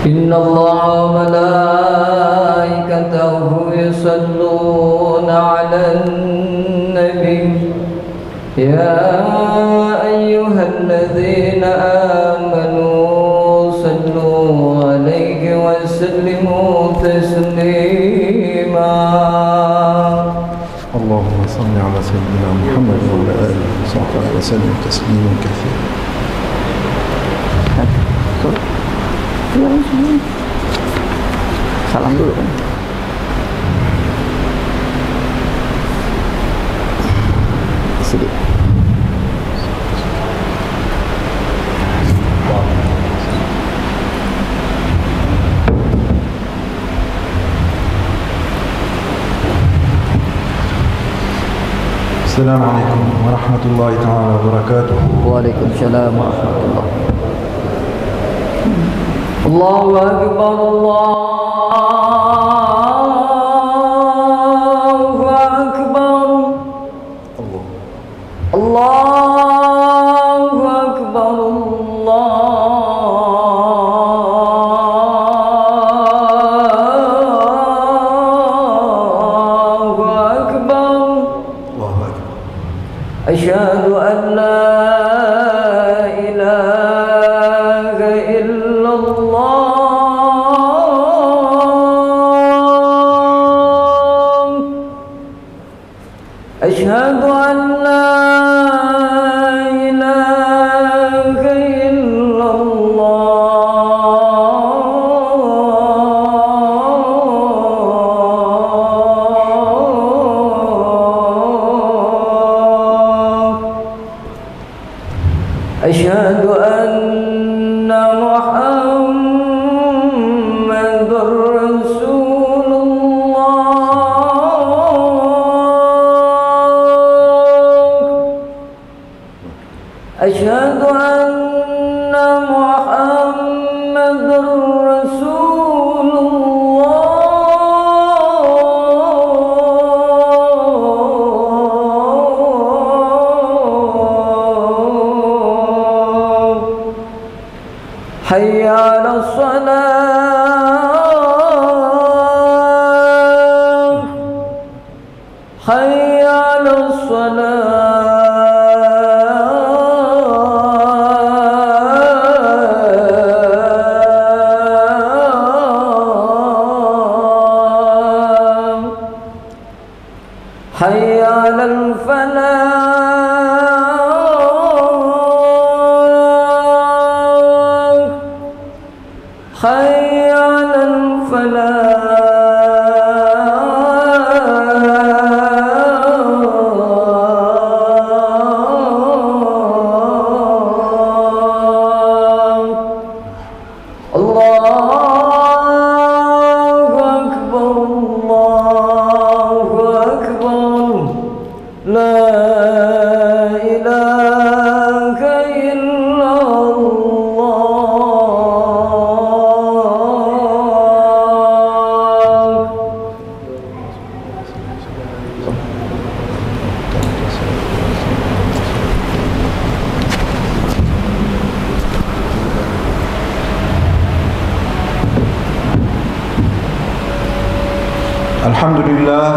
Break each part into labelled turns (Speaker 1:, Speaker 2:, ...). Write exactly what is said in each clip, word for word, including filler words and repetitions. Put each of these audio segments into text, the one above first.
Speaker 1: إن الله وملائكته يصلون على النبي يا أيها الذين آمنوا صلوا عليه وسلموا تسليما.
Speaker 2: اللهم صل على سيدنا محمد وعلى آله وصحبه وسلم تسليما كثيرا.
Speaker 3: Salam dulu kan. Sedih.
Speaker 2: Assalamualaikum warahmatullahi taala wabarakatuh.
Speaker 3: Waalaikumsalam warahmatullahi wabarakatuh.
Speaker 1: Allahu Akbar, Allahu Akbar, Allahu Akbar, Allahu Akbar.
Speaker 2: Allahu Akbar.
Speaker 1: Asyhadu an la ilaha illallah. أشهد أن لا إله إلا الله. أشهد أن محمد رسول أشهد أن محمد رسول الله. حي على الصلاة، حي على الصلاة. حي على الفلاح، حي على الفلاح. الله أكبر، الله أكبر. لا إله إلا الله.
Speaker 2: الحمد لله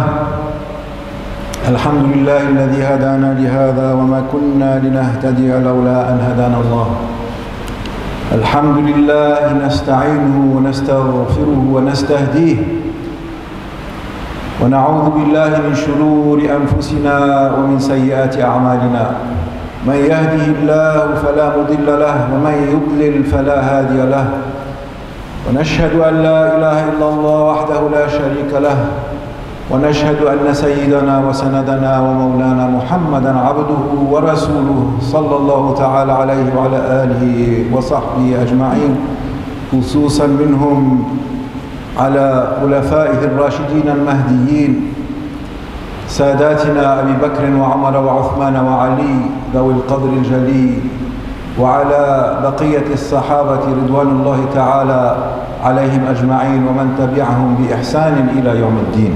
Speaker 2: الحمد لله الذي هدانا لهذا وما كنا لنهتدي لولا أن هدانا الله. الحمد لله نستعينه ونستغفره ونستهديه ونعوذ بالله من شرور أنفسنا ومن سيئات أعمالنا. من يهده الله فلا مضل له ومن يضلل فلا هادي له. ونشهد أن لا إله إلا الله وحده لا شريك له. ونشهد أن سيدنا وسندنا ومولانا محمدا عبده ورسوله صلى الله تعالى عليه وعلى آله وصحبه أجمعين، خصوصا منهم على خلفائه الراشدين المهديين ساداتنا أبي بكر وعمر وعثمان وعلي ذوي القدر الجليل، وعلى بقية الصحابة رضوان الله تعالى عليهم أجمعين ومن تبعهم بإحسان إلى يوم الدين.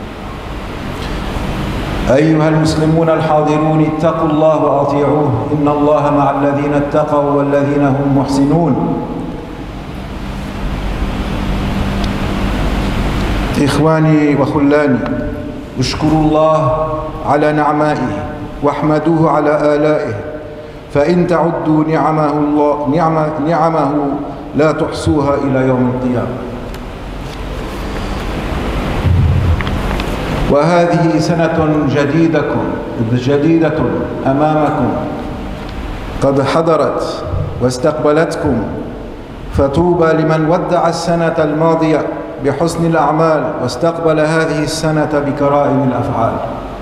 Speaker 2: أيها المسلمون الحاضرون اتقوا الله وأطيعوه، إن الله مع الذين اتقوا والذين هم محسنون. إخواني وخلاني، اشكروا الله على نعمائه واحمدوه على آلائه، فإن تعدوا نعمه, الله نعمه, نعمه لا تحصوها إلى يوم القيامة. وهذه سنة جديدة جديدة أمامكم قد حضرت واستقبلتكم، فطوبى لمن ودع السنة الماضية بحسن الأعمال واستقبل هذه السنة بكرائم الأفعال.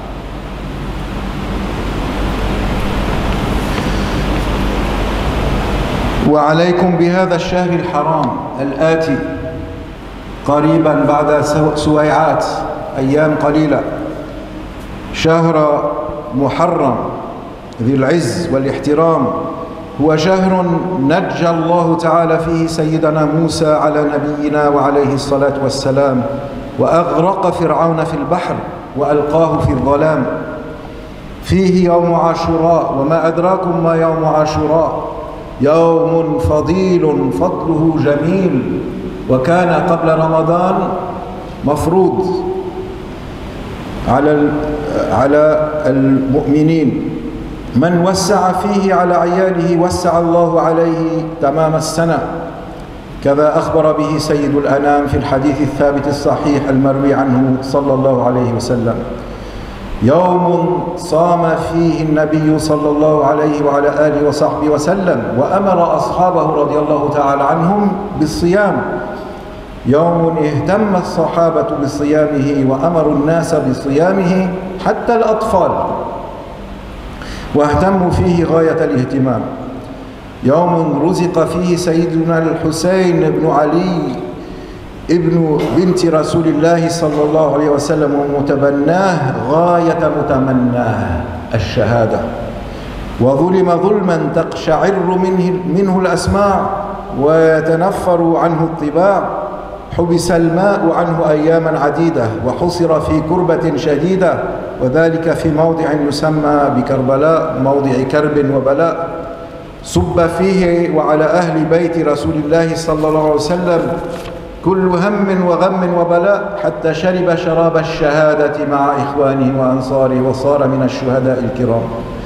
Speaker 2: وعليكم بهذا الشهر الحرام الآتي قريبا بعد سويعات أيام قليلة، شهر محرم ذي العز والاحترام، هو شهر نجى الله تعالى فيه سيدنا موسى على نبينا وعليه الصلاة والسلام، وأغرق فرعون في البحر وألقاه في الظلام. فيه يوم عاشوراء، وما أدراكم ما يوم عاشوراء، يوم فضيل فضله جميل، وكان قبل رمضان مفروض على على المؤمنين. من وسع فيه على عياله وسع الله عليه تمام السنة، كذا أخبر به سيد الأنام في الحديث الثابت الصحيح المروي عنه صلى الله عليه وسلم. يوم صام فيه النبي صلى الله عليه وعلى آله وصحبه وسلم وأمر أصحابه رضي الله تعالى عنهم بالصيام. يوم اهتم الصحابة بصيامه وأمروا الناس بصيامه حتى الأطفال، واهتموا فيه غاية الاهتمام. يوم رزق فيه سيدنا الحسين بن علي ابن بنت رسول الله صلى الله عليه وسلم ومتبناه غاية متمناه الشهادة، وظلم ظلما تقشعر منه, منه الأسماع ويتنفر عنه الطباع. حبس الماء عنه أياما عديدة وحصر في كربة شديدة، وذلك في موضع يسمى بكربلاء، موضع كرب وبلاء. صب فيه وعلى أهل بيت رسول الله صلى الله عليه وسلم كل هم وغم وبلاء، حتى شرب شراب الشهادة مع إخوانه وأنصاره وصار من الشهداء الكرام.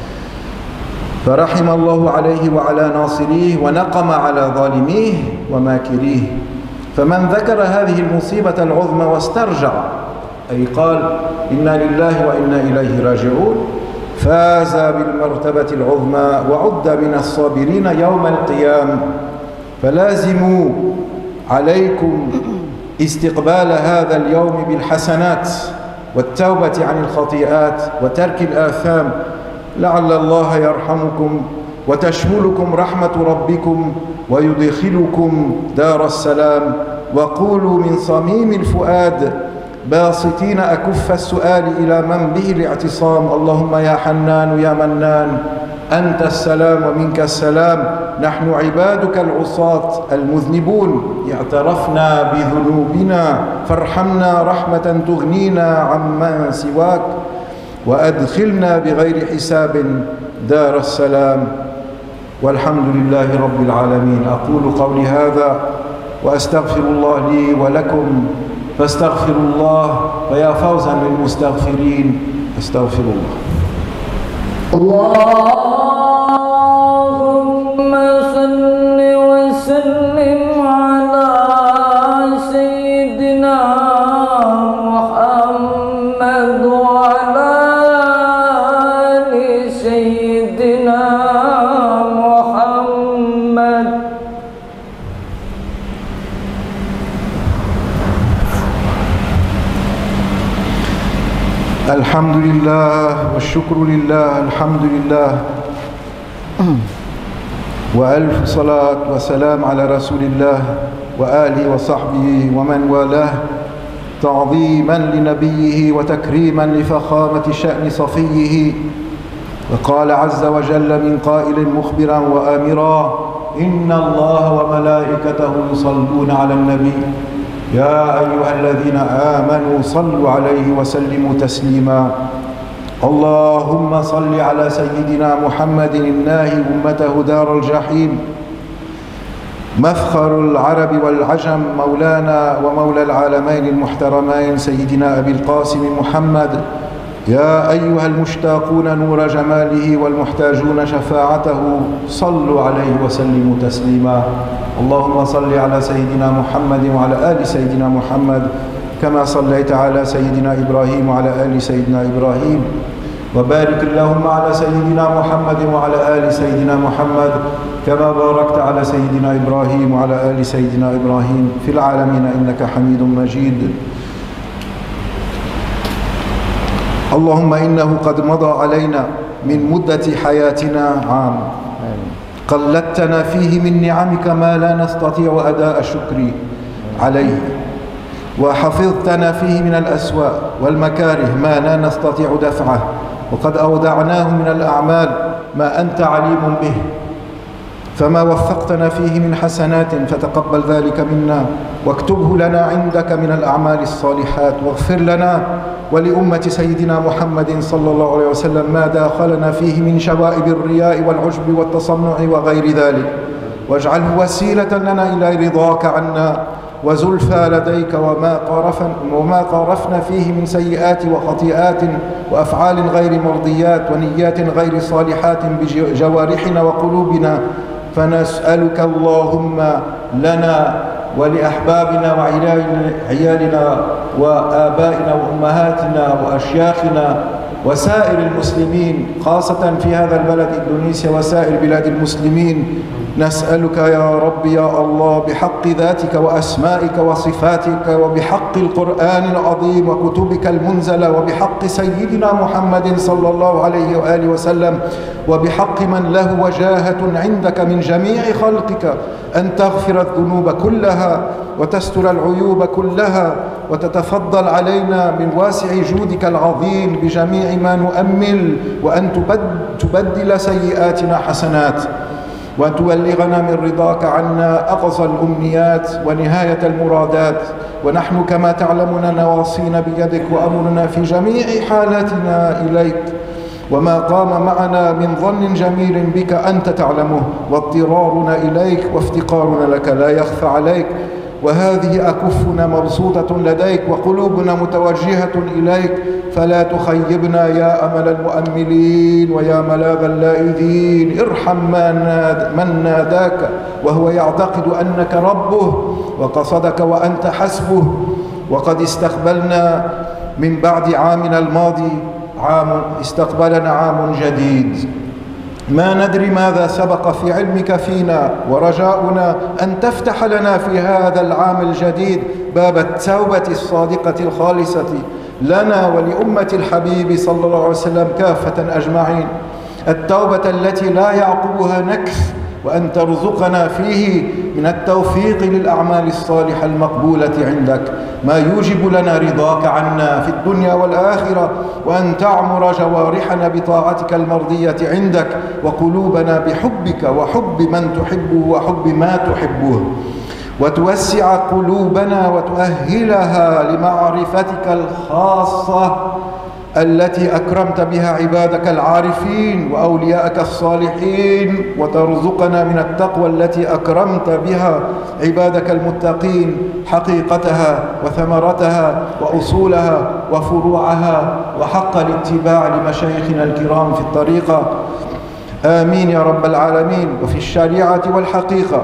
Speaker 2: فرحم الله عليه وعلى ناصريه ونقم على ظالميه وماكريه. فمن ذكر هذه المصيبة العظمى واسترجع، أي قال إنا لله وإنا إليه راجعون، فاز بالمرتبة العظمى وعد من الصابرين يوم القيامة. فلازموا عليكم استقبال هذا اليوم بالحسنات والتوبة عن الخطيئات وترك الآثام، لعل الله يرحمكم وتشملكم رحمة ربكم ويدخلكم دار السلام. وقولوا من صميم الفؤاد باسطين أكف السؤال إلى من به الاعتصام: اللهم يا حنان يا منان، أنت السلام ومنك السلام، نحن عبادك العصاة المذنبون، اعترفنا بذنوبنا فارحمنا رحمة تغنينا عمن سواك، وأدخلنا بغير حساب دار السلام. والحمد لله رب العالمين. أقول قولي هذا وأستغفر الله لي ولكم، فاستغفروا الله، فيا فوزا للمستغفرين. استغفر الله.
Speaker 1: اللهم صل وسلم على سيدنا محمد وعلى آل سيدنا محمد.
Speaker 2: الحمد لله والشكر لله، الحمد لله، وألف صلاة وسلام على رسول الله وآله وصحبه ومن والاه، تعظيما لنبيه وتكريما لفخامة شأن صفيه. وقال عز وجل من قائل مخبرا وآمرا: إن الله وملائكته يصلون على النبي يا أيها الذين آمنوا صلوا عليه وسلموا تسليما. اللهم صل على سيدنا محمد الناهي أمته دار الجحيم، مفخر العرب والعجم، مولانا ومولى العالمين المحترمين سيدنا أبي القاسم محمد. يا أيها المشتاقون نور جماله والمحتاجون شفاعته صلوا عليه وسلموا تسليما. اللهم صل على سيدنا محمد وعلى آل سيدنا محمد كما صليت على سيدنا إبراهيم وعلى آل سيدنا إبراهيم، وبارك اللهم على سيدنا محمد وعلى آل سيدنا محمد كما باركت على سيدنا إبراهيم وعلى آل سيدنا إبراهيم في العالمين إنك حميد مجيد. اللهم إنه قد مضى علينا من مدة حياتنا عام قلدتنا فيه من نعمك ما لا نستطيع أداء الشكر عليه، وحفظتنا فيه من الأسواء والمكاره ما لا نستطيع دفعه، وقد أودعناه من الأعمال ما أنت عليم به، فما وفقتنا فيه من حسنات فتقبل ذلك منا واكتبه لنا عندك من الأعمال الصالحات، واغفر لنا ولأمة سيدنا محمد صلى الله عليه وسلم ما داخلنا فيه من شوائب الرياء والعجب والتصنع وغير ذلك، واجعله وسيلة لنا إلى رضاك عنا وزلفى لديك، وما قارفنا, وما قارفنا فيه من سيئات وخطيئات وأفعال غير مرضيات ونيات غير صالحات بجوارحنا وقلوبنا، فنسألك اللهم لنا ولأحبابنا وعيالنا وآبائنا وأمهاتنا وأشياخنا وسائر المسلمين خاصة في هذا البلد إندونيسيا وسائر بلاد المسلمين، نسألك يا رب يا الله بحق ذاتك وأسمائك وصفاتك وبحق القرآن العظيم وكتبك المنزلة وبحق سيدنا محمد صلى الله عليه وآله وسلم وبحق من له وجاهة عندك من جميع خلقك أن تغفر الذنوب كلها وتستر العيوب كلها وتتفضل علينا من واسع جودك العظيم بجميع ما نؤمل، وأن تبدل سيئاتنا حسنات، وأن تبلغنا من رضاك عنا أقصى الأمنيات ونهاية المرادات، ونحن كما تعلمنا نواصينا بيدك وأمرنا في جميع حالاتنا إليك، وما قام معنا من ظن جميل بك أنت تعلمه، واضطرارنا إليك وافتقارنا لك لا يخفى عليك، وهذه أكفنا مبسوطة لديك وقلوبنا متوجهة إليك، فلا تخيبنا يا أمل المؤملين ويا ملاذ اللائذين. ارحم من ناداك وهو يعتقد أنك ربه وقصدك وأنت حسبه، وقد استقبلنا من بعد عامنا الماضي عام استقبلنا عام جديد، ما ندري ماذا سبق في علمك فينا، ورجاؤنا أن تفتح لنا في هذا العام الجديد باب التوبة الصادقة الخالصة لنا ولأمة الحبيب صلى الله عليه وسلم كافة أجمعين، التوبة التي لا يعقبها نكث، وأن ترزقنا فيه من التوفيق للأعمال الصالحة المقبولة عندك ما يوجب لنا رضاك عنا في الدنيا والآخرة، وأن تعمر جوارحنا بطاعتك المرضية عندك، وقلوبنا بحبك وحب من تحبه وحب ما تحبه، وتوسع قلوبنا وتؤهلها لمعرفتك الخاصة التي أكرمت بها عبادك العارفين وأولياءك الصالحين، وترزقنا من التقوى التي أكرمت بها عبادك المتقين حقيقتها وثمرتها وأصولها وفروعها وحق الاتباع لمشايخنا الكرام في الطريقة. آمين يا رب العالمين. وفي الشريعة والحقيقة،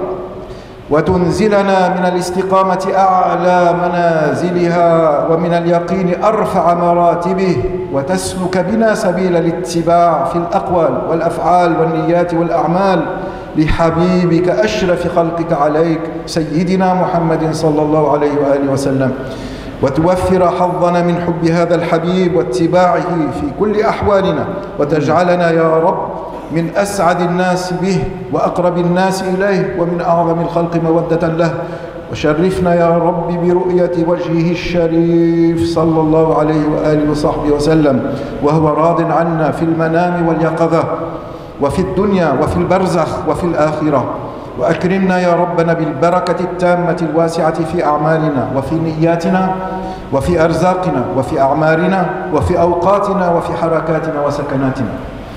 Speaker 2: وتنزلنا من الاستقامة أعلى منازلها ومن اليقين أرفع مراتبه، وتسلك بنا سبيل الاتباع في الأقوال والأفعال والنيات والأعمال لحبيبك أشرف خلقك عليك سيدنا محمد صلى الله عليه وآله وسلم، وتوفر حظنا من حب هذا الحبيب واتباعه في كل أحوالنا، وتجعلنا يا رب من أسعد الناس به وأقرب الناس إليه ومن أعظم الخلق مودة له، وشرفنا يا رب برؤية وجهه الشريف صلى الله عليه وآله وصحبه وسلم وهو راض عنا في المنام واليقظة وفي الدنيا وفي البرزخ وفي الآخرة، وأكرمنا يا ربنا بالبركة التامة الواسعة في أعمالنا وفي نياتنا وفي أرزاقنا وفي أعمارنا وفي أوقاتنا وفي حركاتنا وسكناتنا.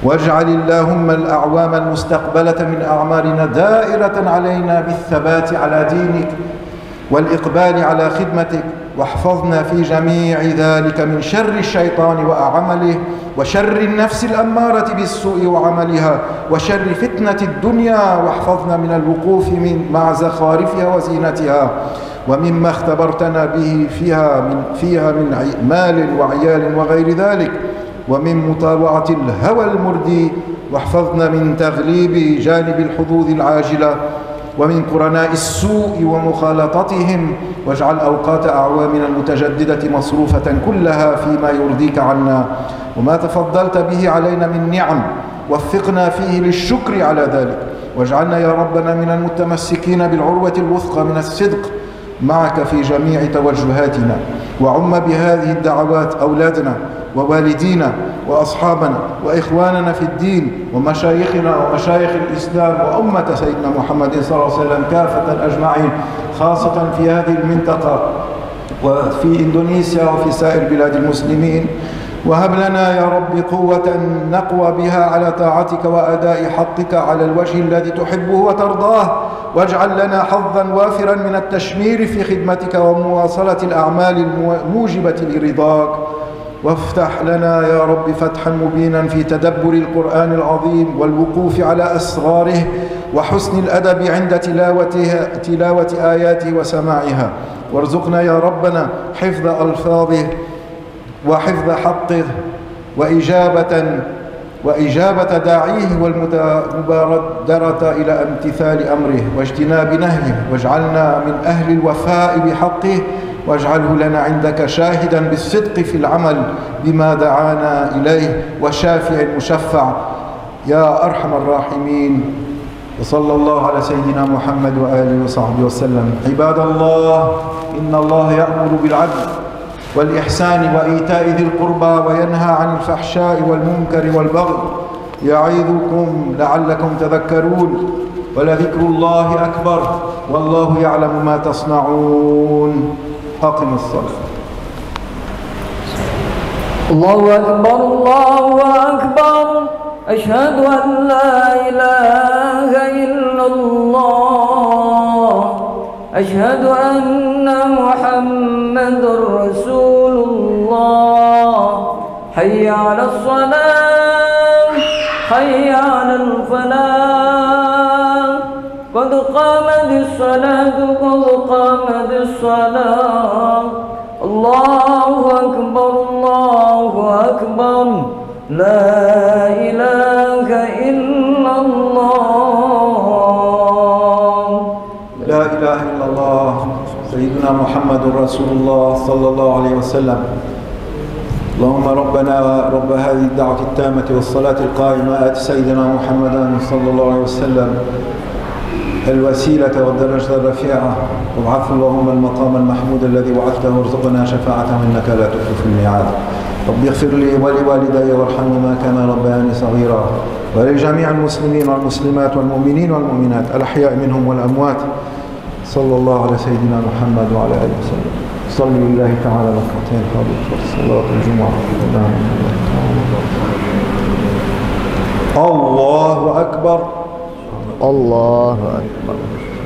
Speaker 2: واجعل اللهم الأعوام المستقبلة من أعمالنا دائرة علينا بالثبات على دينك والإقبال على خدمتك، واحفظنا في جميع ذلك من شر الشيطان وعمله، وشر النفس الأمارة بالسوء وعملها، وشر فتنة الدنيا، واحفظنا من الوقوف من مع زخارفها وزينتها، ومما اختبرتنا به فيها من, فيها من مال وعيال وغير ذلك، ومن مطاوعة الهوى المردي، واحفظنا من تغليب جانب الحظوظ العاجلة، ومن قرناء السوء ومخالطتهم، واجعل أوقات أعوامنا المتجددة مصروفة كلها فيما يرضيك عنا وما تفضلت به علينا من نعم، وفقنا فيه للشكر على ذلك، واجعلنا يا ربنا من المتمسكين بالعروة الوثقى من الصدق معك في جميع توجهاتنا، وعم بهذه الدعوات أولادنا ووالدينا وأصحابنا وإخواننا في الدين ومشايخنا ومشايخ الإسلام وأمة سيدنا محمد صلى الله عليه وسلم كافة أجمعين، خاصة في هذه المنطقة وفي إندونيسيا وفي سائر بلاد المسلمين. وهب لنا يا رب قوة نقوى بها على طاعتك وأداء حقك على الوجه الذي تحبه وترضاه، واجعل لنا حظا وافرا من التشمير في خدمتك ومواصلة الأعمال الموجبة لرضاك، وافتح لنا يا رب فتحا مبينا في تدبر القرآن العظيم والوقوف على أسراره وحسن الأدب عند تلاوته تلاوة آياته وسماعها، وارزقنا يا ربنا حفظ ألفاظه وحفظ حقه وإجابة وإجابة داعيه والمبادرة إلى امتثال أمره واجتناب نهيه، واجعلنا من أهل الوفاء بحقه، واجعله لنا عندك شاهدا بالصدق في العمل بما دعانا إليه، وشافع المشفع يا أرحم الراحمين. وصلى الله على سيدنا محمد وآله وصحبه وسلم. عباد الله، إن الله يأمر بالعدل والإحسان وإيتاء ذي القربى وينهى عن الفحشاء والمنكر والبغي، يعظكم لعلكم تذكرون، ولذكر الله أكبر والله يعلم ما تصنعون. أقم الصلاة.
Speaker 1: الله أكبر الله أكبر، أشهد أن لا إله إلا الله، أشهد أن محمد رسول الله. حي على الصلاة حي على الفلاح، قد قامت الصلاة قد قامت الصلاة. الله أكبر الله أكبر، لا إله إلا الله.
Speaker 2: لا إله إلا الله سيدنا محمد رسول الله صلى الله عليه وسلم. اللهم ربنا رب هذه الدعوة التامة والصلاة القائمة آت سيدنا محمدا صلى الله عليه وسلم الوسيلة والدرجة الرفيعة، وابعث اللهم المقام المحمود الذي وعدته وارزقنا شفاعته إنك لا تخلف الميعاد. رب اغفر لي ولوالدي وارحمهما كما ربياني صغيرا، ولجميع المسلمين والمسلمات والمؤمنين والمؤمنات الأحياء منهم والأموات. صلى الله على سيدنا محمد وعلى آله وسلم. صلوا لله تعالى ركعتين فاضل صلاة الجمعة. الله أكبر
Speaker 3: الله أكبر.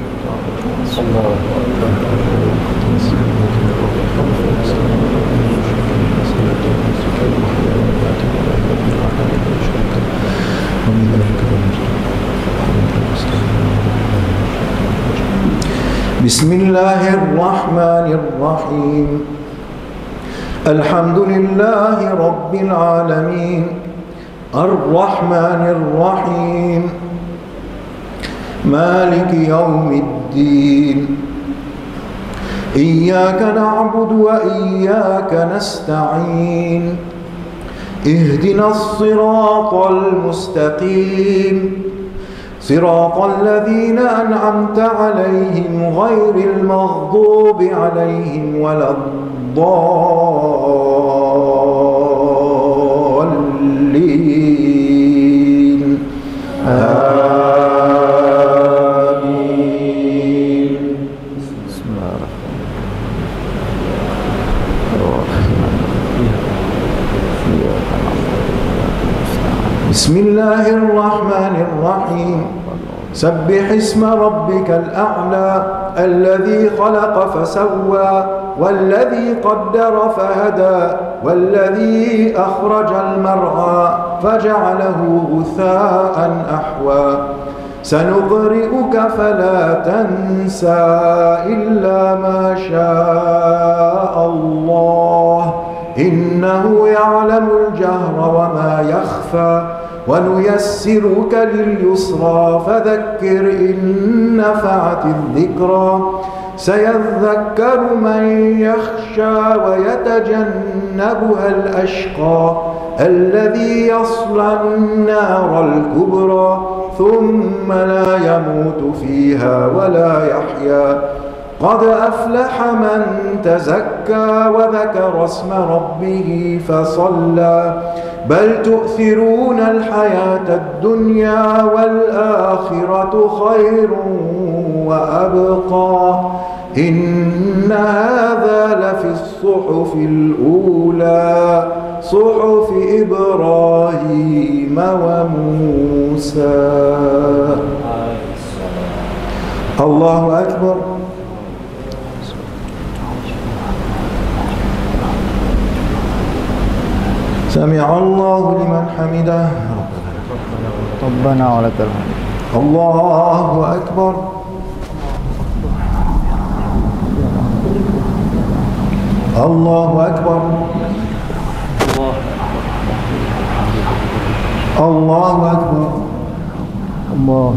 Speaker 2: بسم الله الرحمن الرحيم. الحمد لله رب العالمين الرحمن الرحيم مالك يوم الدين. إياك نعبد وإياك نستعين. اهدنا الصراط المستقيم صراط الذين أنعمت عليهم غير المغضوب عليهم ولا الضالين. آمين.
Speaker 3: بسم الله الرحمن الرحيم.
Speaker 2: بسم الله الرحمن الرحيم سبح اسم ربك الأعلى الذي خلق فسوى والذي قدر فهدى والذي أخرج المرعى فجعله غثاء أحوى سنقرئك فلا تنسى إلا ما شاء الله إنه يعلم الجهر وما يخفى ونيسرك لليسرى فذكر إن نفعت الذكرى سيذكر من يخشى ويتجنبها الأشقى الذي يصلى النار الكبرى ثم لا يموت فيها ولا يحيا قد أفلح من تزكى وذكر اسم ربه فصلى بل تؤثرون الحياة الدنيا والآخرة خير وأبقى إن هذا لفي الصحف الأولى صحف إبراهيم وموسى. الله أكبر. سمع الله لمن حمده
Speaker 3: ربنا ولك الحمد.
Speaker 2: الله أكبر. الله أكبر. الله أكبر.
Speaker 3: الله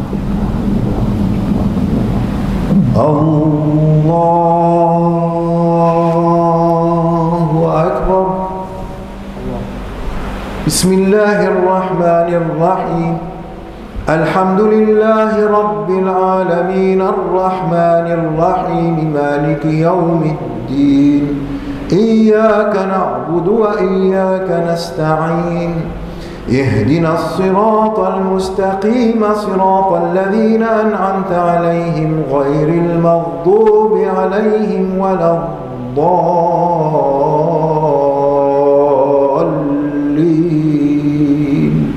Speaker 2: الله أكبر. بسم الله الرحمن الرحيم الحمد لله رب العالمين الرحمن الرحيم مالك يوم الدين إياك نعبد وإياك نستعين اهدنا الصراط المستقيم صراط الذين أنعمت عليهم غير المغضوب عليهم ولا الضالين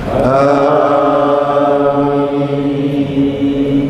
Speaker 2: آمين.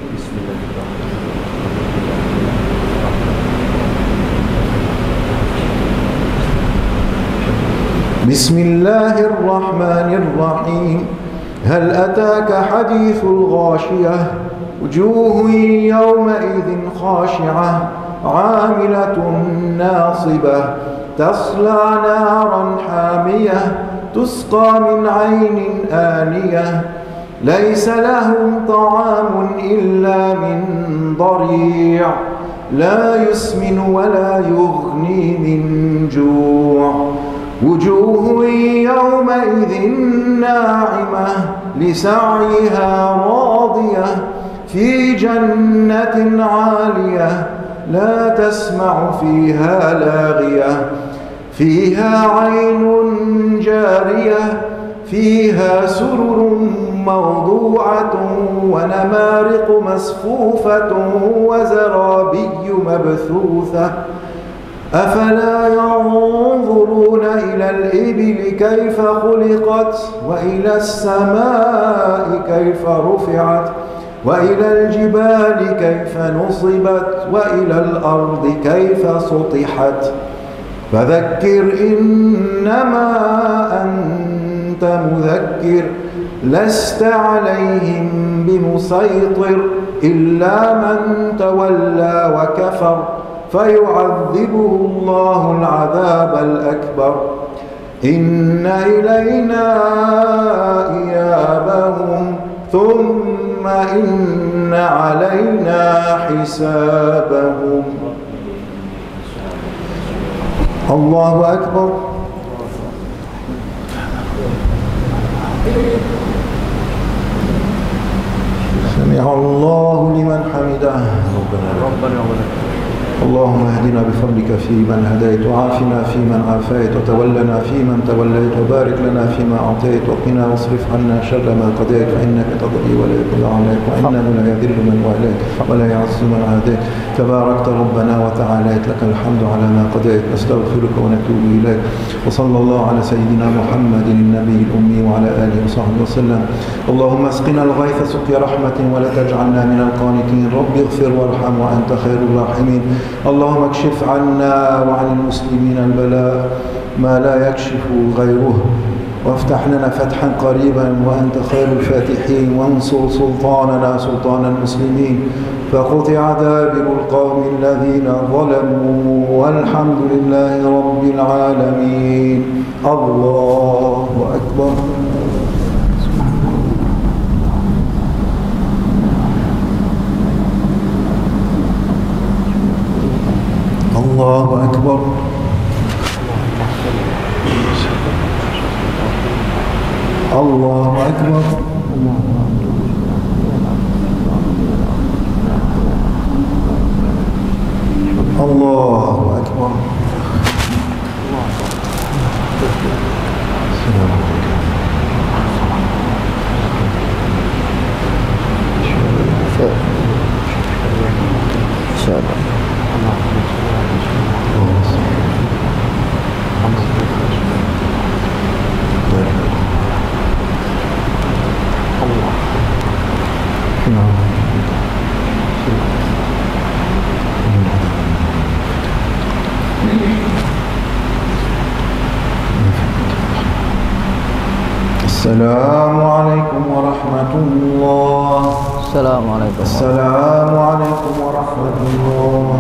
Speaker 2: بسم الله الرحمن الرحيم هل أتاك حديث الغاشية وجوه يومئذ خاشعة عاملة ناصبة تصلى نارا حامية تسقى من عين آنية ليس لهم طعام إلا من ضريع لا يسمن ولا يغني من جوع وجوه يومئذ ناعمة لسعيها راضية في جنة عالية لا تسمع فيها لاغية فيها عين جارية فيها سرر موضوعة ونمارق مصفوفة وزرابي مبثوثة أفلا ينظرون إلى الإبل كيف خلقت وإلى السماء كيف رفعت وإلى الجبال كيف نصبت وإلى الأرض كيف سطحت فذكر إنما أنت مذكر لست عليهم بمسيطر إلا من تولى وكفر فيعذبه الله العذاب الأكبر إن إلينا إيابهم ثم إن علينا حسابهم. الله أكبر. سمع الله لمن حمده ربنا
Speaker 1: ربنا ولك
Speaker 2: اللهم اهدنا بفضلك فيمن هديت، وعافنا فيمن عافيت، وتولنا فيمن توليت، وبارك لنا فيما أعطيت، وقنا واصرف عنا شر ما قضيت، فإنك تقضي ولا يقضى عليك، وإنه لا يذل من واليت ولا يعز من عاديت، تباركت ربنا وتعاليت، لك الحمد على ما قضيت، نستغفرك ونتوب إليك. وصلى الله على سيدنا محمد النبي الأمي وعلى آله وصحبه وسلم. اللهم اسقنا الغيث سقي رحمة ولا تجعلنا من القانتين. رب اغفر وارحم وأنت خير الراحمين. اللهم اكشف عنا وعن المسلمين البلاء ما لا يكشف غيره، وافتح لنا فتحا قريبا وأنت خير الفاتحين، وانصر سلطاننا سلطان المسلمين، فقطع دابر القوم الذين ظلموا، والحمد لله رب العالمين. الله أكبر. الله أكبر. الله أكبر. الله أكبر. السلام عليكم ورحمة الله.
Speaker 1: السلام عليكم.
Speaker 2: السلام عليكم ورحمة الله.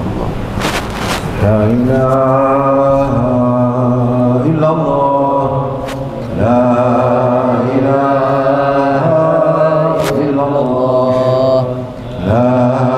Speaker 2: لا إله إلا الله. لا إله إلا الله. لا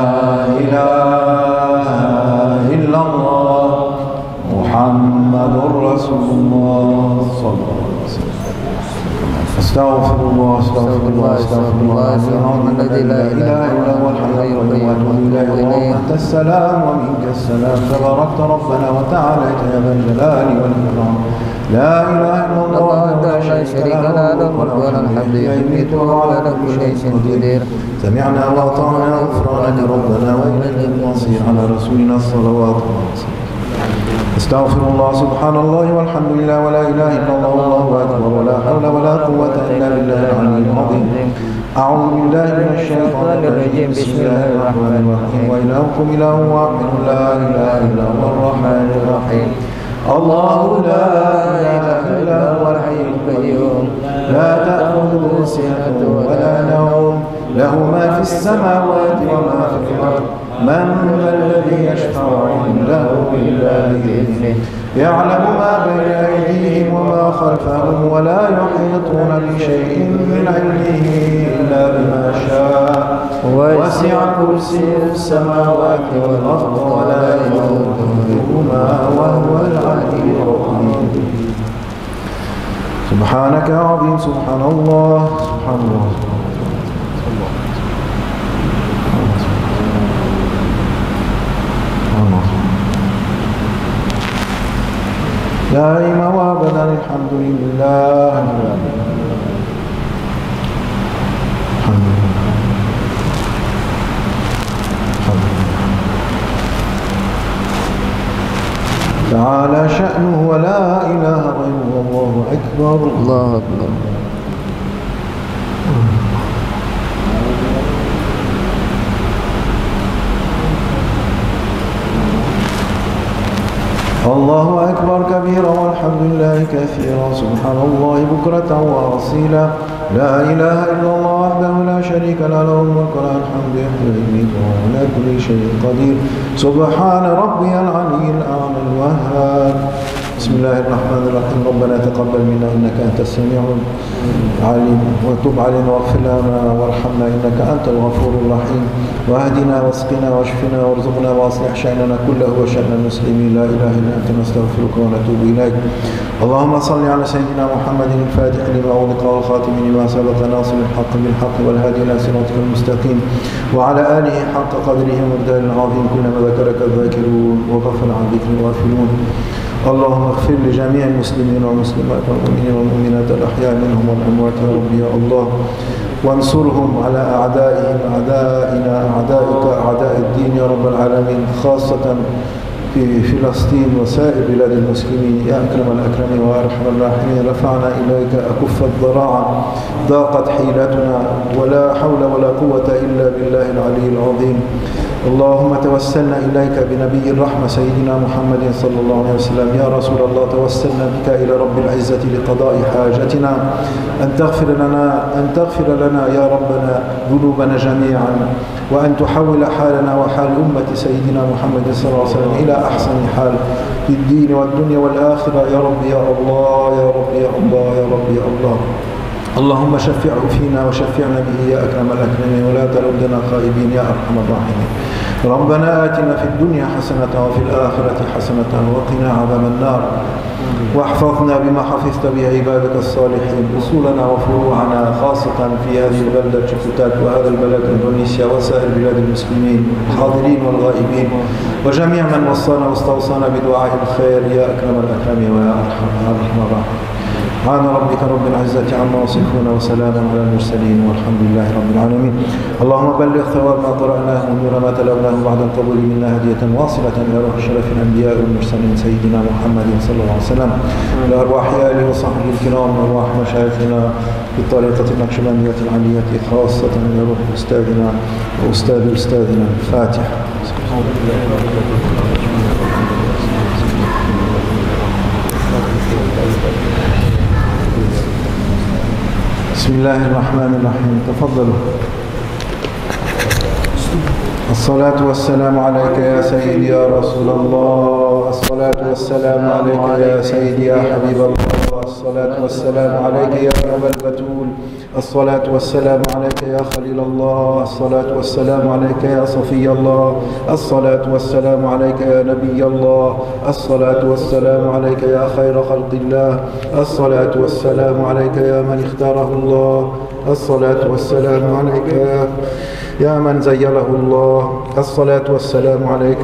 Speaker 2: إله إلا الله. محمد رسول الله صلى الله عليه وسلم. استغفر الله استغفر الله استغفر الله الذي لا اله الا هو الحي القيوم واتوب اليه. اللهم انت السلام ومنك السلام، تباركت ربنا وتعاليت يا ذا الجلال والاكرام. لا اله الا الله وحده لا شريك له، له الملك وله الحمد يميت وهو على كل شيء قدير. سمعنا واطعنا غفرانك ربنا واليك المصير. على رسولنا الصلوات والسلام. استغفر الله سبحان الله والحمد لله ولا اله الا الله والله اكبر، ولا حول ولا قوه الا بالله العلي العظيم. اعوذ بالله من الشيطان الرجيم. بسم الله الرحمن الرحيم. والهكم اله واحد لا اله الا هو الرحمن الرحيم. الله لا اله الا هو الحي القيوم لا تاخذه سنه ولا نوم، له ما في السماوات وما في الارض. من ذا الذي يشفع عنده إلا بإذنه، يعلم ما بين أيديهم وما خلفهم، ولا يحيطون بشيء من علمه إلا بما شاء. وسع كرسيه السماوات والأرض ولا يؤوده حفظهما وهو العلي العظيم. سبحانك يا عظيم. سبحان الله. سبحان الله. دائما وابدا الحمد لله. الحمد لله. تعالى شأنه ولا إله غيره. الله أكبر.
Speaker 1: الله أكبر.
Speaker 2: الله أكبر كبيرا والحمد لله كثيرا. سبحان الله بكرة وأصيلا. لا إله إلا الله وحده لا شريك له، له الملك وله الحمد يحيي ويميت وهو على كل شيء قدير. سبحان ربي العلي الأعلى الوهاب. بسم الله الرحمن الرحيم. ربنا تقبل منا إنك أنت السميع العليم وتب علينا واغفر لنا وارحمنا إنك أنت الغفور الرحيم. واهدنا واسقنا واشفنا وارزقنا واصلح شأننا كله وشأن المسلمين. لا إله إلا أنت نستغفرك ونتوب إليك. اللهم صل على سيدنا محمد الفاتح لما أغلق والخاتم لما سبق ناصر الحق بالحق والهادي إلى صراطك المستقيم وعلى آله حق قدره ومقداره العظيم. كلما ذكرك الذاكرون وغفل عن ذكر الغافلون. اللهم اغفر لجميع المسلمين والمسلمات والمؤمنين والمؤمنات الأحياء منهم والأموات يا رب يا الله. وانصرهم على أعدائهم أعدائنا أعدائك أعداء الدين يا رب العالمين، خاصة في فلسطين وسائر بلاد المسلمين يا أكرم الأكرمين وأرحم الراحمين. رفعنا إليك أكف الضراعة، ضاقت حيلتنا ولا حول ولا قوة إلا بالله العلي العظيم. اللهم توسلنا إليك بنبي الرحمة سيدنا محمد صلى الله عليه وسلم. يا رسول الله توسلنا بك إلى رب العزة لقضاء حاجتنا، أن تغفر لنا أن تغفر لنا يا ربنا ذنوبنا جميعا، وأن تحول حالنا وحال أمة سيدنا محمد صلى الله عليه وسلم إلى أحسن حال في الدين والدنيا والآخرة يا رب يا الله يا رب يا الله يا رب يا الله. اللهم شفعه فينا وشفعنا به يا أكرم الأكرمين ولا تردنا خائبين يا أرحم الراحمين. ربنا آتنا في الدنيا حسنة وفي الآخرة حسنة وقنا عذاب النار، واحفظنا بما حفظت به عبادك الصالحين، أصولنا وفروعنا خاصة في هذه البلدة شفتات وهذا البلد إندونيسيا وسائر بلاد المسلمين الحاضرين والغائبين، وجميع من وصانا واستوصانا بدعاء الخير يا أكرم الأكرمين ويا أرحم الراحمين. سبحان ربك رب العزة عما يصفون وسلام على المرسلين والحمد لله رب العالمين. اللهم بلغ ثواب ما قرأناه ونور ما تلوناه بعد القبول منا هدية واصلة إلى روح شرف الأنبياء والمرسلين سيدنا محمد صلى الله عليه وسلم، إلى أرواح آله وصحبه الكرام وأرواح مشايخنا في الطريقة النقشبندية العلية، خاصة إلى روح أستاذنا وأستاذ أستاذنا الفاتح. بسم الله الرحمن الرحيم. تفضلوا. الصلاة والسلام عليك يا سيدي يا رسول الله، الصلاة والسلام عليك يا سيدي يا حبيب الله، الصلاة والسلام عليك يا أبا البتول، الصلاة والسلام عليك يا خليل الله، الصلاة والسلام عليك يا صفي الله، الصلاة والسلام عليك يا نبي الله، الصلاة والسلام عليك يا خير خلق الله، الصلاة والسلام عليك يا من اختاره الله، الصلاة والسلام عليك يا يا من زيله الله، الصلاة والسلام عليك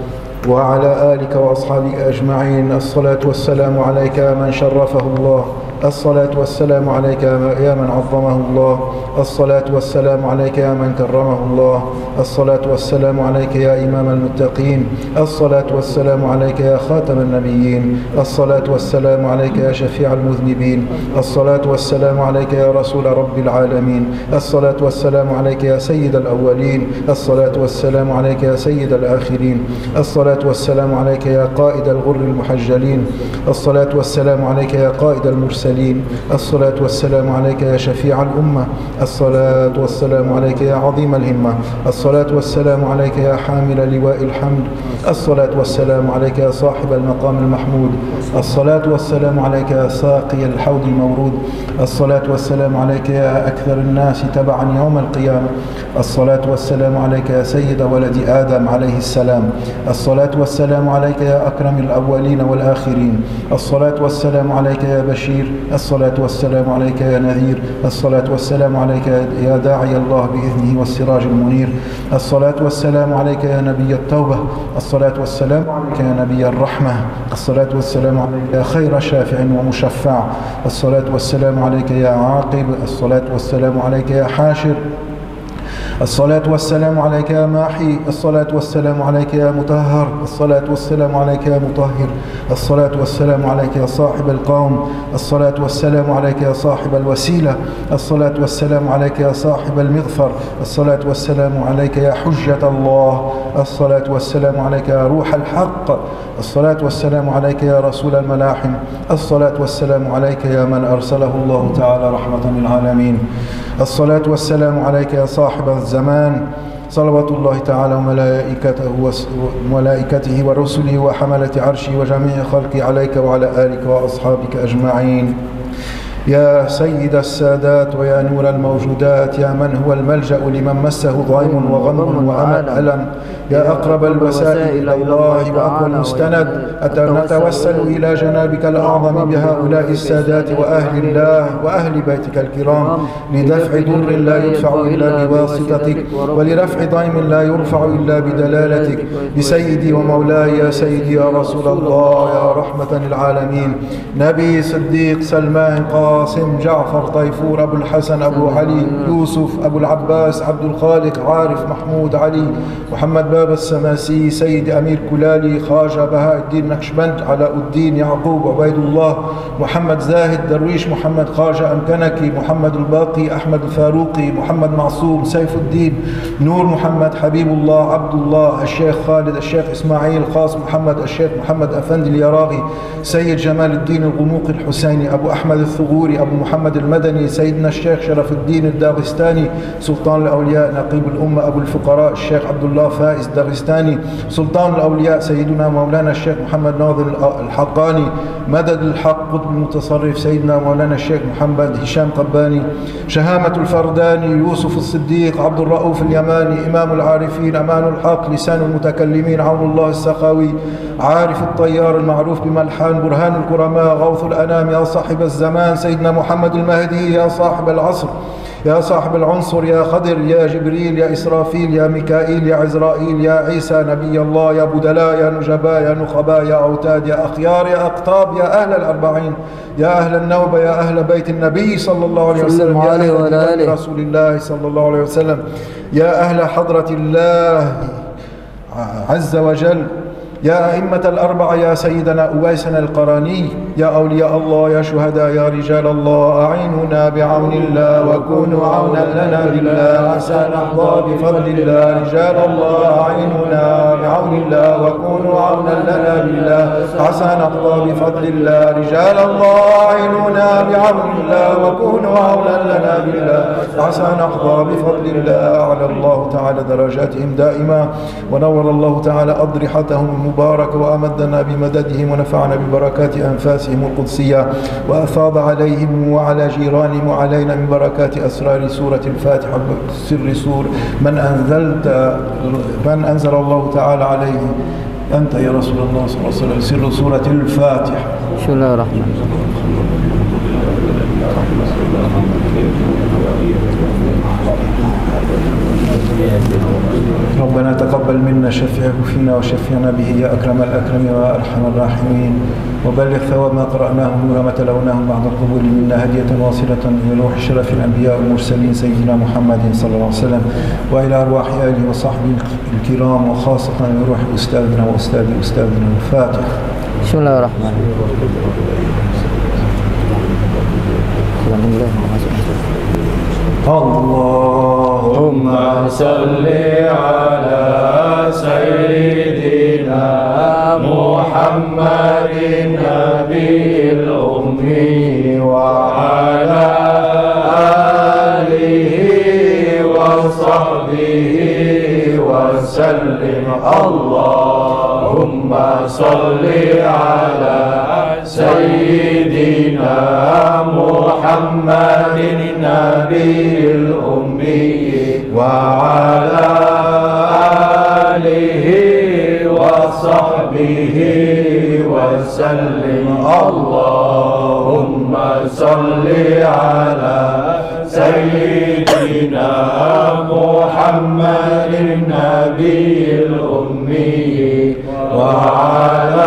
Speaker 2: وعلى آلك وأصحابك أجمعين، الصلاة والسلام عليك يا من شرفه الله، الصلاة والسلام عليك يا من عظمه الله، الصلاة والسلام عليك يا من كرمه الله، الصلاة والسلام عليك يا إمام المتقين، الصلاة والسلام عليك يا خاتم النبيين، الصلاة والسلام عليك يا شفيع المذنبين، الصلاة والسلام عليك يا رسول رب العالمين، الصلاة والسلام عليك يا سيد الأولين، الصلاة والسلام عليك يا سيد الآخرين، الصلاة والسلام عليك يا قائد الغر المحجلين، الصلاة والسلام عليك يا قائد المرسلين، الصلاة والسلام عليك يا شفيع الأمة، الصلاة والسلام عليك يا عظيم الهمة، الصلاة والسلام عليك يا حامل لواء الحمد، الصلاة والسلام عليك يا صاحب المقام المحمود، الصلاة والسلام عليك يا ساقي الحوض المورود، الصلاة والسلام عليك يا أكثر الناس تبعا يوم القيامة، الصلاة والسلام عليك يا سيد ولد آدم عليه السلام، الصلاة والسلام عليك يا أكرم الأولين والآخرين، الصلاة والسلام عليك يا بشير، الصلاة والسلام عليك يا نذير، الصلاة والسلام عليك يا داعي الله بإذنه والسراج المنير، الصلاة والسلام عليك يا نبي التوبة، الصلاة والسلام عليك يا نبي الرحمة، الصلاة والسلام عليك يا خير شافع ومشفع، الصلاة والسلام عليك يا عاقب، الصلاة والسلام عليك يا حاشر، الصلاة والسلام عليك يا ماحي، الصلاة والسلام عليك يا مطهر، الصلاة والسلام عليك يا مطهر، الصلاة والسلام عليك يا صاحب القوم، الصلاة والسلام عليك يا صاحب الوسيلة، الصلاة والسلام عليك يا صاحب المغفر، الصلاة والسلام عليك يا حجة الله، الصلاة والسلام عليك يا روح الحق، الصلاة والسلام عليك يا رسول الملاحم، الصلاة والسلام عليك يا من أرسله الله تعالى رحمة للعالمين، الصلاة والسلام عليك يا صاحب الزمان، صلوات الله تعالى وملائكته وملائكته ورسله وحملة عرشه وجميع خلقه عليك وعلى آلك وأصحابك أجمعين. يا سيد السادات ويا نور الموجودات، يا من هو الملجأ لمن مسه ضيم وغم وأمل ألم، يا أقرب الوسائل إلى الله وأقوى المستند، نتوسل إلى جنابك الأعظم بهؤلاء السادات وأهل الله وأهل بيتك الكرام لدفع ضر لا يدفع إلا بواسطتك، ولرفع ضيم لا يرفع إلا بدلالتك، بسيدي ومولاي يا سيدي يا رسول الله يا رحمة للعالمين، نبي صديق سلمان قاسم جعفر طيفور أبو الحسن أبو علي يوسف أبو العباس عبد الخالق عارف محمود علي محمد باب السماسي سيد أمير كلالي خواجة بهاء الدين نقشبند علاء الدين يعقوب عبيد الله محمد زاهد درويش محمد خواجة أمكنكي محمد الباقي أحمد الفاروقي محمد معصوم سيف الدين نور محمد حبيب الله عبد الله الشيخ خالد الشيخ إسماعيل خاص محمد الشيخ محمد أفندي اليراغي سيد جمال الدين الغنوقي الحسيني أبو أحمد الثغوري أبو محمد المدني سيدنا الشيخ شرف الدين الداغستاني سلطان الأولياء نقيب الأمة أبو الفقراء الشيخ عبد الله فائز داغستاني سلطان الأولياء سيدنا مولانا الشيخ محمد ناظر الحقاني مدد الحق قطب المتصرف سيدنا مولانا الشيخ محمد هشام قباني شهامة الفرداني يوسف الصديق عبد الرؤوف اليماني إمام العارفين أمان الحق لسان المتكلمين عون الله السخاوي عارف الطيار المعروف بملحان برهان الكرماء غوث الأنام يا صاحب الزمان سيدنا محمد المهدي يا صاحب العصر يا صاحب العنصر يا خضر يا جبريل يا إسرافيل يا ميكائيل يا عزرائيل يا عيسى نبي الله يا بدلاء يا نجباء يا نخباء يا أوتاد يا أخيار يا أقطاب يا أهل الأربعين يا أهل النوبة يا أهل بيت النبي صلى الله عليه وسلم يا أهل رسول الله صلى الله عليه وسلم يا أهل حضرة الله عز وجل يا أئمة الأربعة يا سيدنا أويسنا القراني يا أولياء الله يا شهداء يا رجال الله أعيننا بعون الله وكونوا عونا لنا بالله عسى نحظى بفضل الله رجال الله أعيننا بعون الله وكونوا عونا لنا بالله عسى نحظى بفضل الله رجال الله أعيننا بعون الله وكونوا عونا لنا بالله عسى نحظى بفضل الله أعلى الله تعالى درجاتهم دائما ونور الله تعالى أضرحتهم المبارك وأمدنا بمددهم ونفعنا ببركات أنفاسهم القدسية وأفاض عليهم وعلى جيرانهم وعلينا من بركات أسرار سورة الفاتحة سر سور من أنزلت من أنزل الله تعالى عليه أنت يا رسول الله صلى الله عليه وسلم سر سورة الفاتحة.
Speaker 1: بسم الله الرحمن الرحيم.
Speaker 2: ربنا تقبل منا شفعه فينا وشفعنا به يا أكرم الأكرمين وأرحم الراحمين وبلغ ثواب ما قرأناه نور ما تلوناه بعد القبول منا هدية واصلة إلى روح شرف الأنبياء والمرسلين سيدنا محمد صلى الله عليه وسلم وإلى أرواح آله وصحبه الكرام وخاصة لروح أستاذنا وأستاذ أستاذنا الفاتح.
Speaker 1: بسم الله الرحمن
Speaker 2: اللهم صل على سيدنا محمد النبي الأمي وعلى آله وصحبه وسلم. اللهم صل على سيدنا محمد النبي الأمي وعلى آله وصحبه وسلم. اللهم صل على سيدنا محمد النبي الأمي وعلى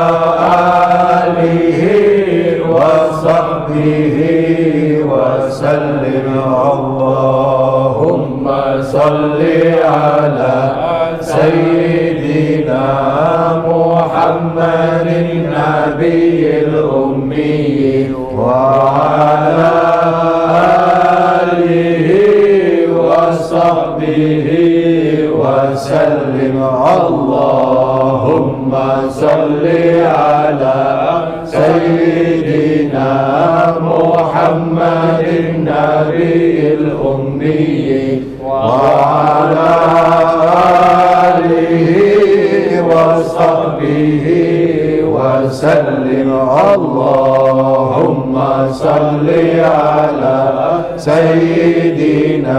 Speaker 2: آله وصحبه وسلم. اللهم صل على سيدنا محمد النبي الأمي وعلى آله وصحبه وسلم. اللهم صل على سيدنا محمد النبي الأمي وعلى
Speaker 4: وصحبه وسلم. اللهم صل على سيدنا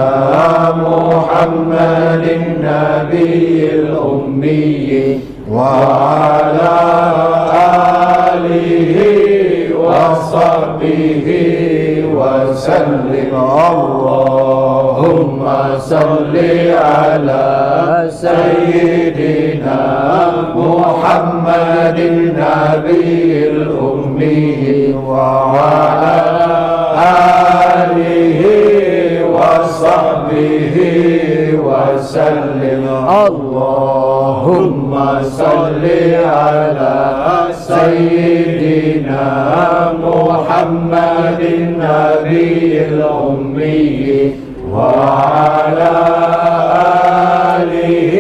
Speaker 4: محمد النبي الأمي وعلى آله وصحبه وسلم. اللهم صل على سيدنا محمد النبي الأمي وعلى آله وصحبه وسلم. اللهم صل على سيدنا محمد النبي الأمي وعلى آله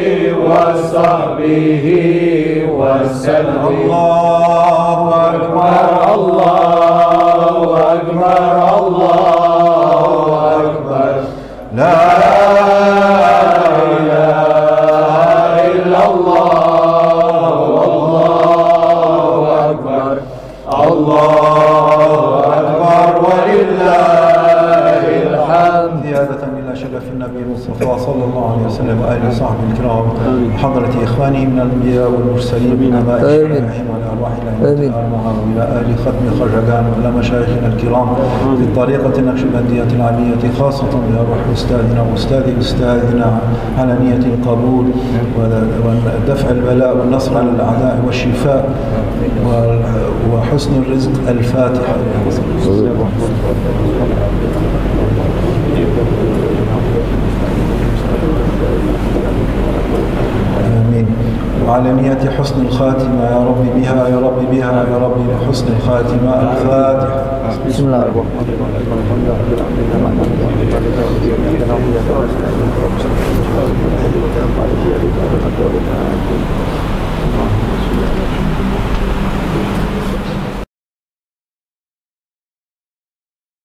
Speaker 4: وصحبه وسلم. الله أكبر الله أكبر الله أكبر لا إله إلا الله والله أكبر الله أكبر ولله الحمد.
Speaker 2: زيادة إلى شرف النبي المصطفى صلى الله عليه وسلم وآله وصحبه الكرام وحضرة إخوانه من الأنبياء والمرسلين من أبائهم الرحيم وعلى أرواح الأئمة وإلى آل ختم خرجان وإلى مشايخنا الكرام في الطريقة النقشبندية العلية خاصة إلى روح أستاذنا وأستاذ أستاذنا على نية القبول ودفع البلاء والنصر على الأعداء والشفاء وحسن الرزق. الفاتحة. آمين. وعلى نية حسن الخاتمة يا رب بها يا رب بها يا رب بحسن الخاتمة. الفاتحة.
Speaker 1: بسم الله الرحمن الرحيم.